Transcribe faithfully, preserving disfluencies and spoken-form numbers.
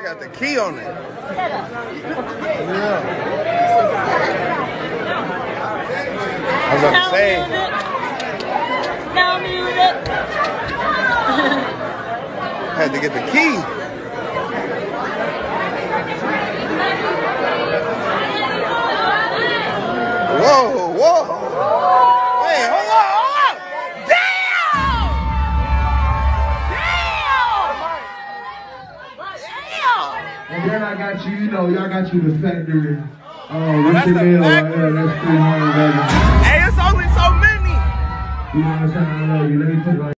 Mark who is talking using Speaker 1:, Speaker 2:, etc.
Speaker 1: got the key on it. Yeah. I was about to say.
Speaker 2: Now music.
Speaker 1: Had to get the key. Whoa, whoa. Hey, hold on, hold on. Damn! Damn!
Speaker 3: And then I got you, you know, y'all got you the factory. Oh, what's your name right there? That's three hundred, baby.
Speaker 1: Hey, it's only so many.
Speaker 3: You know what I'm saying? I love you. Let me take